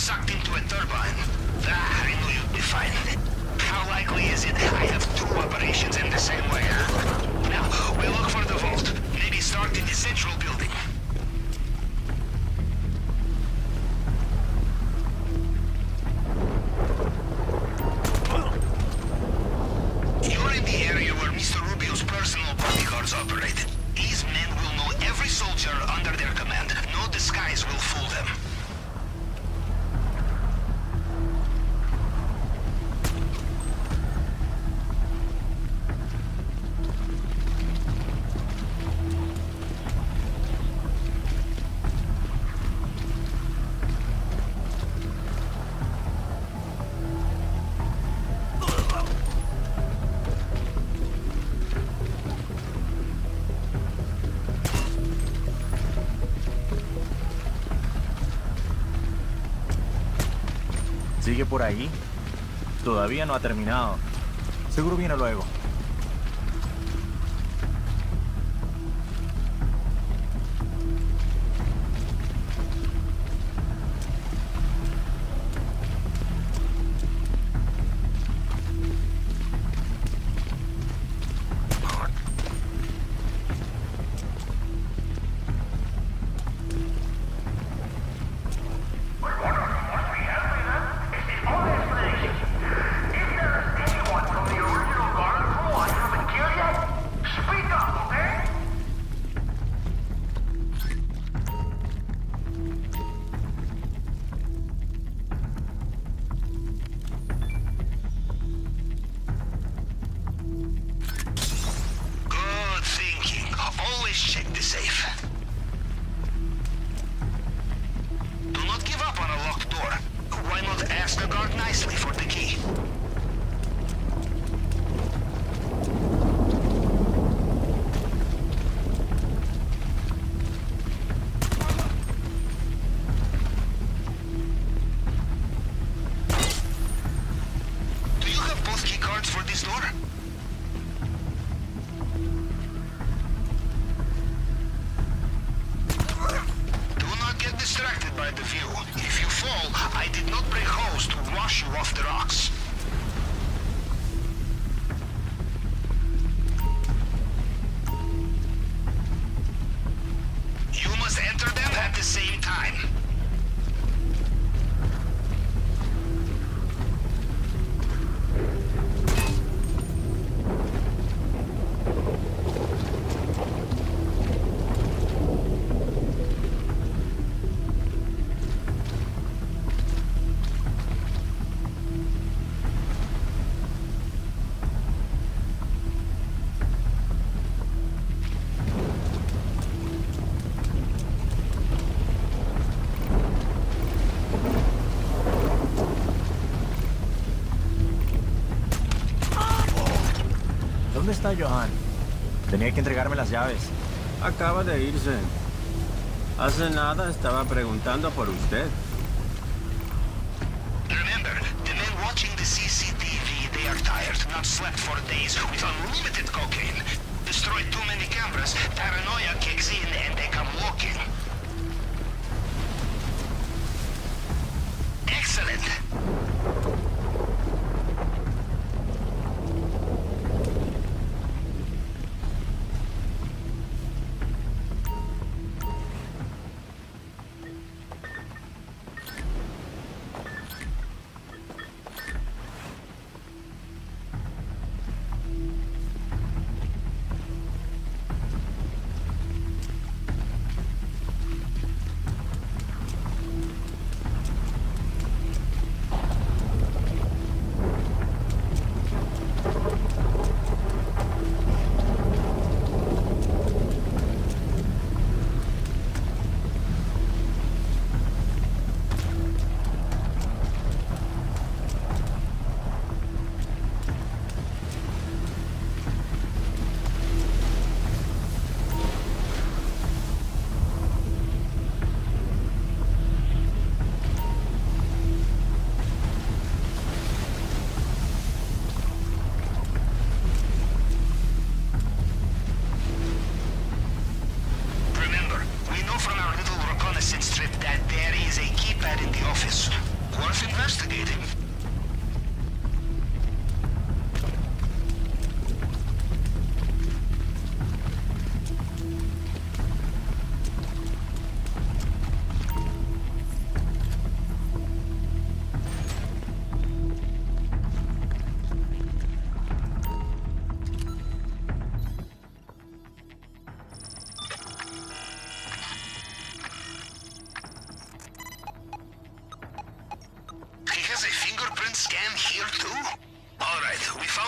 sucked into a turbine. Ah, I knew you'd be fine. How likely is it I have two operations in the same way, huh? Now, we'll look for the vault. Maybe start in the central building. You're in the area where Mr. Rubio's personal bodyguards operate. These men will know every soldier under their command. No disguise will fool them. ¿Sigue por ahí? Todavía no ha terminado. Seguro viene luego. ¿Dónde está Johan? Tenía que entregarme las llaves. Acaba de irse. Hace nada estaba preguntando por usted. Remember, the men watching the CCTV, they are tired, not slept for days, with unlimited cocaine. Destroy too many cameras, paranoia kicks in and they come walking. Excellent!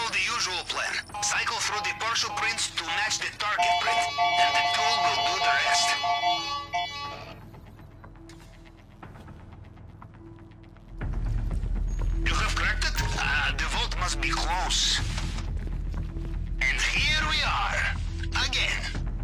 follow the usual plan. Cycle through the partial prints to match the target print, and the tool will do the rest. You have cracked it? The vault must be close. And here we are, again.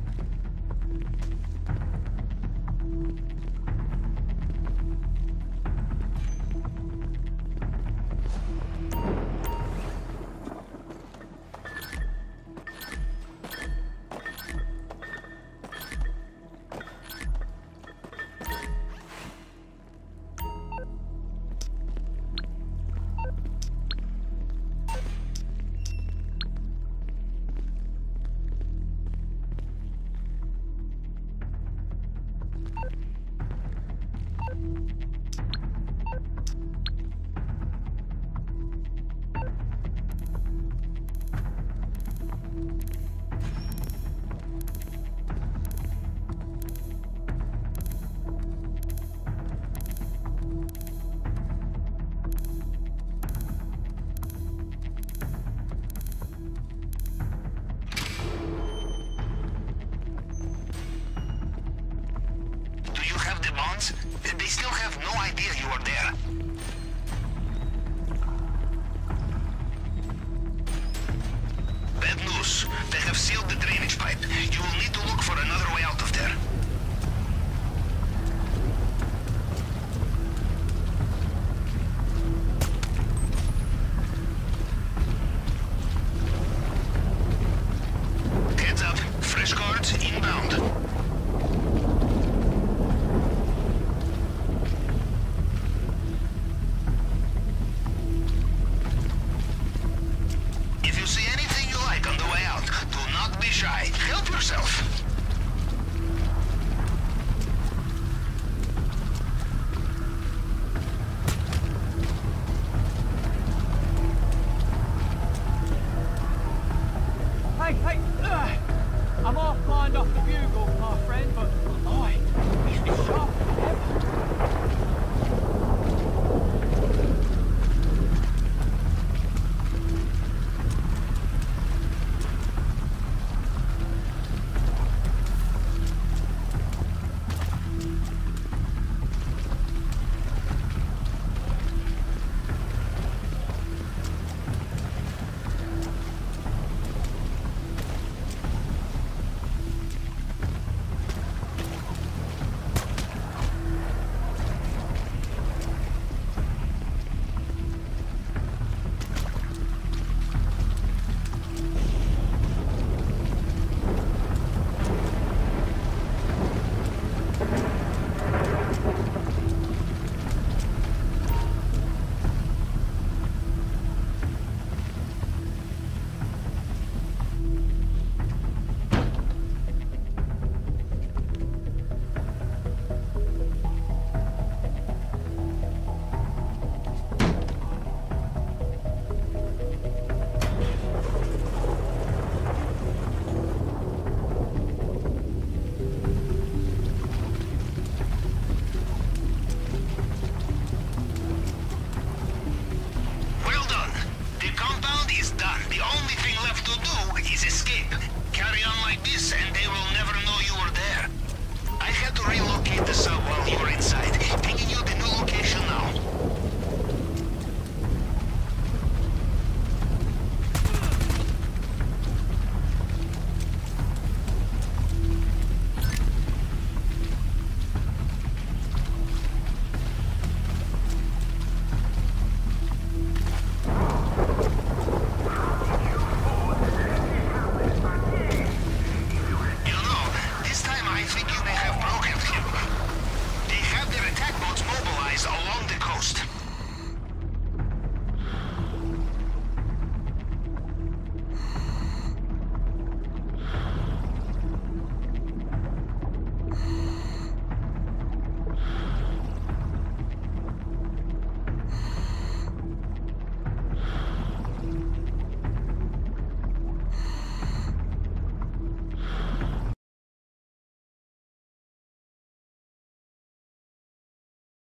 They still have no idea you are there. Bad news. They have sealed the drainage pipe. You will need to look for another way out of there. Heads up. Fresh guards inbound. Help yourself. Hey, I'm half blind off the bugle, my friend, but boy, it's sharp as ever. Carry on like this and they will never know you were there. I had to relocate the sub while you were inside.